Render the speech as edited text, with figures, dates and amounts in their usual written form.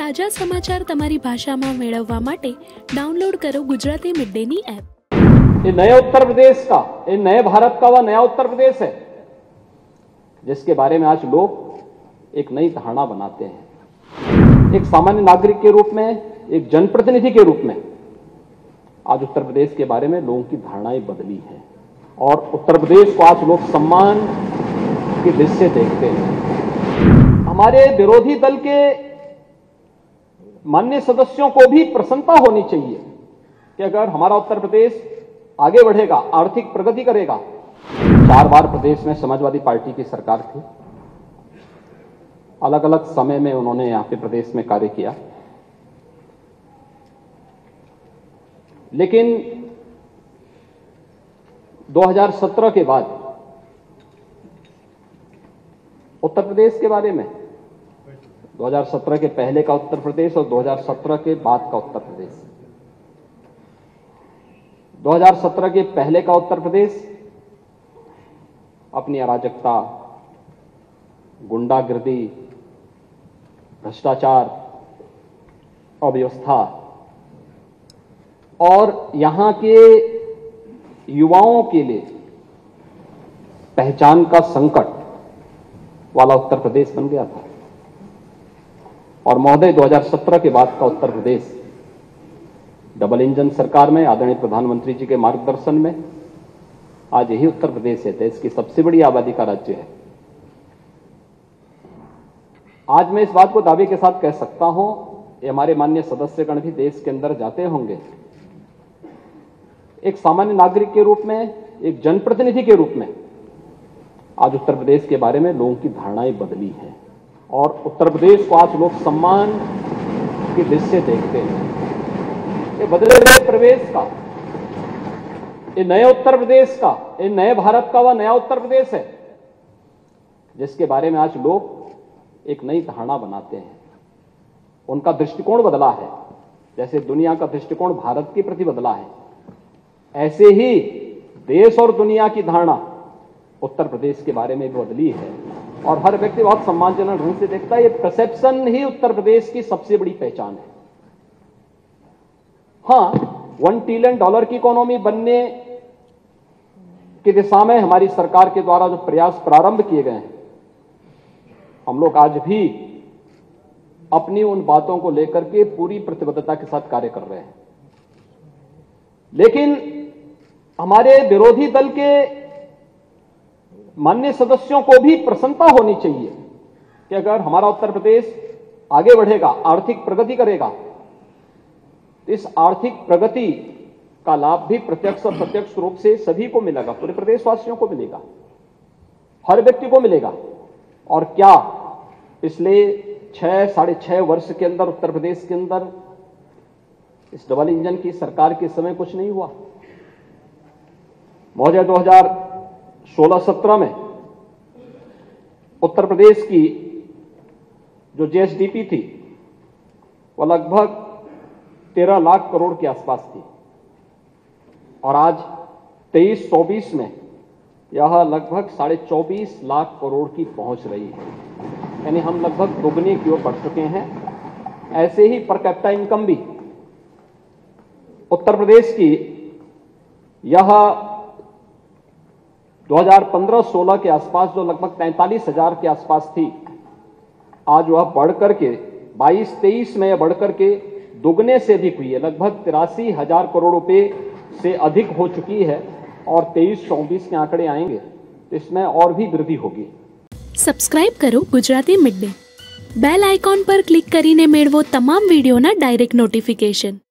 તાજા સમાચાર તમારી ભાષામાં મેળવવા માટે डाउनलोड करो गुजराती मिड डे नी ऐप। ये नए उत्तर प्रदेश का, ये नए भारत का वह नया उत्तर प्रदेश है जिसके बारे में आज लोग एक नई धारणा बनाते हैं। एक सामान्य नागरिक के रूप में, एक जनप्रतिनिधि के रूप में आज उत्तर प्रदेश के बारे में लोगों की धारणाएं बदली हैं और उत्तर प्रदेश को आज लोग सम्मान की दृष्टि से देखते हैं। हमारे विरोधी दल के माननीय सदस्यों को भी प्रसन्नता होनी चाहिए कि अगर हमारा उत्तर प्रदेश आगे बढ़ेगा, आर्थिक प्रगति करेगा। 4 बार प्रदेश में समाजवादी पार्टी की सरकार थी, अलग अलग समय में उन्होंने यहां पे प्रदेश में कार्य किया, लेकिन 2017 के बाद उत्तर प्रदेश के बारे में, 2017 के पहले का उत्तर प्रदेश और 2017 के बाद का उत्तर प्रदेश, 2017 के पहले का उत्तर प्रदेश अपनी अराजकता, गुंडागिर्दी, भ्रष्टाचार, अव्यवस्था और यहां के युवाओं के लिए पहचान का संकट वाला उत्तर प्रदेश बन गया था। और महोदय 2017 के बाद का उत्तर प्रदेश डबल इंजन सरकार में आदरणीय प्रधानमंत्री जी के मार्गदर्शन में आज यही उत्तर प्रदेश है, देश की सबसे बड़ी आबादी का राज्य है। आज मैं इस बात को दावे के साथ कह सकता हूं, ये हमारे माननीय सदस्यगण भी देश के अंदर जाते होंगे, एक सामान्य नागरिक के रूप में, एक जनप्रतिनिधि के रूप में आज उत्तर प्रदेश के बारे में लोगों की धारणाएं बदली हैं और उत्तर प्रदेश को आज लोग सम्मान की दृष्टि से देखते हैं। ये बदले हुए प्रदेश का, ये नए उत्तर प्रदेश का, ये नए भारत का वह नया उत्तर प्रदेश है जिसके बारे में आज लोग एक नई धारणा बनाते हैं। उनका दृष्टिकोण बदला है, जैसे दुनिया का दृष्टिकोण भारत के प्रति बदला है, ऐसे ही देश और दुनिया की धारणा उत्तर प्रदेश के बारे में भी बदली है और हर व्यक्ति बहुत सम्मानजनक ढंग से देखता है। ये परसेप्शन ही उत्तर प्रदेश की सबसे बड़ी पहचान है। हां, $1 ट्रिलियन की इकोनॉमी बनने की दिशा में हमारी सरकार के द्वारा जो प्रयास प्रारंभ किए गए हैं, हम लोग आज भी अपनी उन बातों को लेकर के पूरी प्रतिबद्धता के साथ कार्य कर रहे हैं। लेकिन हमारे विरोधी दल के माननीय सदस्यों को भी प्रसन्नता होनी चाहिए कि अगर हमारा उत्तर प्रदेश आगे बढ़ेगा, आर्थिक प्रगति करेगा, तो इस आर्थिक प्रगति का लाभ भी प्रत्यक्ष और अप्रत्यक्ष रूप से सभी को मिलेगा, पूरे प्रदेशवासियों को मिलेगा, हर व्यक्ति को मिलेगा। और क्या पिछले 6-6.5 वर्ष के अंदर उत्तर प्रदेश के अंदर इस डबल इंजन की सरकार के समय कुछ नहीं हुआ? महोदय 2016-17 में उत्तर प्रदेश की जो जीएसडीपी थी वह लगभग 13 लाख करोड़ के आसपास थी और आज 23-24 में यह लगभग 24.5 लाख करोड़ की पहुंच रही है, यानी हम लगभग दोगुने की ओर बढ़ चुके हैं। ऐसे ही पर कैपिटा इनकम भी उत्तर प्रदेश की यह 2015-16 के आसपास जो लगभग 43,000 के आसपास थी, आज वह बढ़कर के 22-23 में यह बढ़कर के दुगने से अधिक हुई है, लगभग 83,000 करोड़ रुपए से अधिक हो चुकी है और 23-24 के आंकड़े आएंगे तो इसमें और भी वृद्धि होगी। सब्सक्राइब करो Gujarati mid day, bell icon पर क्लिक करीने मेळवो तमाम वीडियोना डायरेक्ट नोटिफिकेशन।